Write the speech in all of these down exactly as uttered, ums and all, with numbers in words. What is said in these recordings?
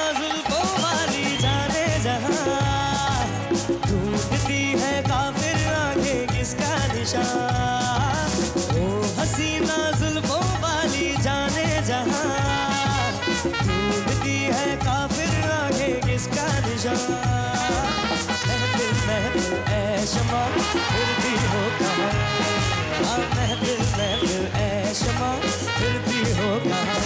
जुल्फों वाली जाने जहां, ढूंढती है काफिर आगे किसका निशान। ओ हसीना जुल्फों वाली जाने जहां, ढूंढती है काफिर आगे किसका निशान। महफिल महफिल ऐ शमा फिर भी हो कहाँ, महफिल महफिल ऐ शमा फिर भी हो कहाँ।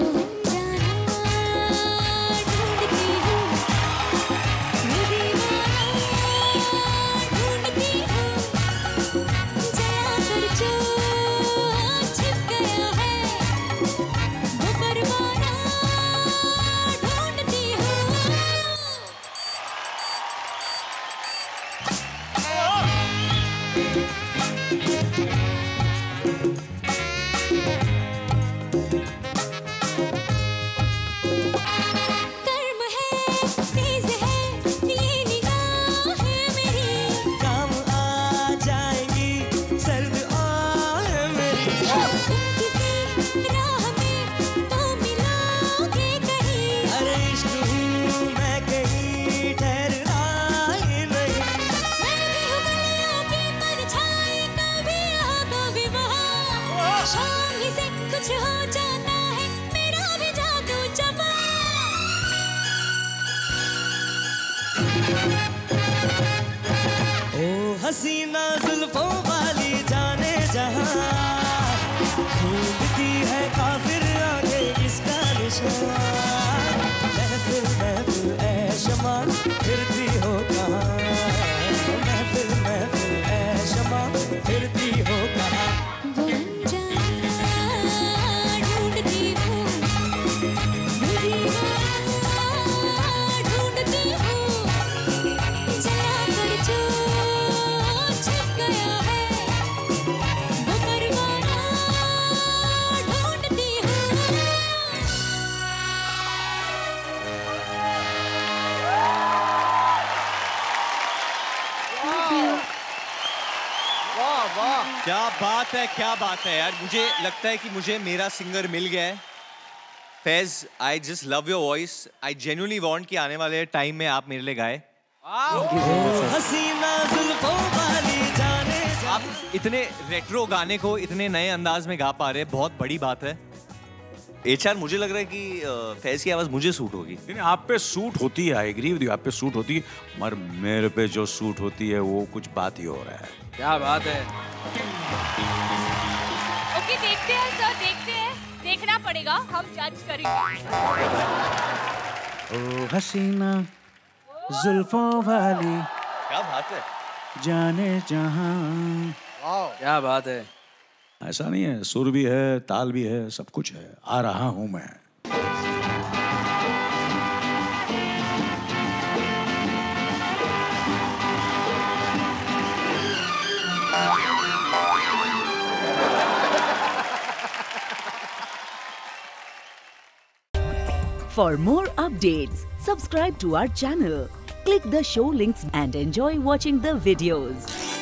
कुछ हो जाता है मेरा भी जादू जमा। ओ हसीना जुल्फों वाली जाने जहां, ढूंढती है काफिर आगे इसका निशान। महफिल महफिल ऐ शमा फिर भी हो कहाँ, महफिल महफिल ऐ शमा फिर भी हो कहाँ। क्या बात है, क्या बात है यार। मुझे लगता है कि मुझे मेरा सिंगर मिल गया है। Faiz, I just love your voice. I genuinely want कि आने वाले टाइम में आप मेरे लिए गाए। आप इतने रेट्रो गाने को इतने नए अंदाज में गा पा रहे हैं, बहुत बड़ी बात है। एचआर, मुझे लग रहा है कि फैज की आवाज मुझे सूट होगी। नहीं, आप पे सूट होती है, आई एग्री विद यू, आप पे सूट होती है, मगर मेरे पे जो सूट होती है वो कुछ बात ही हो रहा है। क्या बात है। ओके, देखते हैं सर, देखते हैं, देखना पड़ेगा, हम जज करेंगे। ओ हसीना जुल्फों वाली क्या बात है, जाने जहां। क्या बात है। ऐसा नहीं है, सुर भी है, ताल भी है, सब कुछ है। आ रहा हूं मैं। For more updates, subscribe to our channel, click the show links and enjoy watching the videos.